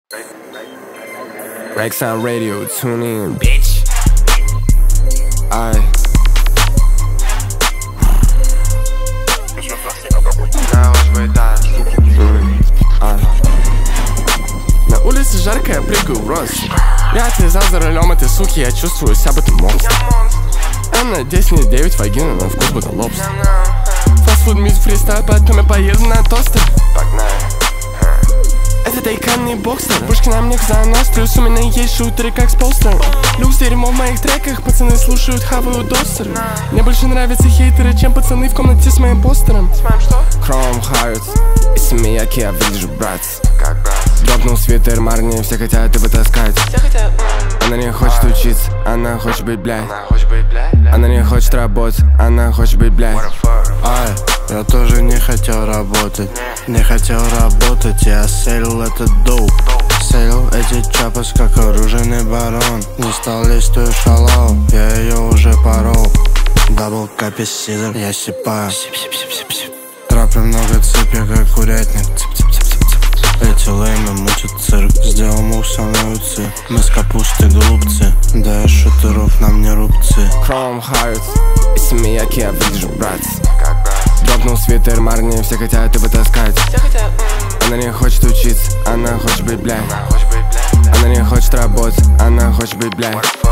Rexon Radio, tune in, bitch. Aye. На улице жарко, я прыгаю в рост. Я отлезал за рулем этой суки, я чувствую себя будто монстр. Она 10, не 9, вагина, на вкус будто лобстер. Фастфуд, мьюзик, фристайл, потом я поеду на тостер. Это тайканный бокстер. Пушки на мне в занос, плюс у меня есть шутеры, как с постером. Люкс дерьмо в моих треках, пацаны слушают, хавают достер. Мне больше нравятся хейтеры, чем пацаны в комнате с моим постером. Chrome Hearts, из семьяки я выгляжу братц. Дропнул свитер, марни, все хотят его таскать. Она не хочет учиться, она хочет быть блядь. Она не хочет работать, она хочет быть блядь. Ай, я тоже не хотел работать. Не хотел работать, я селил этот доуп. Селил эти чапас, как оружейный барон. Не стал лезть в шалау, я ее уже порол. Дабл капи сизер, я сипаю. Трапы много цепи, как курятник. Эти леймы мутят цирк. Сделал мув со мной уцы. Мы с капусты голубцы. Да, шутеров нам не рубцы. Chrome Hearts, из семьяки я выгляжу братц. Дропнул свитер, марни, все хотят его таскать. Она не хочет учиться, она хочет быть блядь. Она не хочет работать, она хочет быть блядь.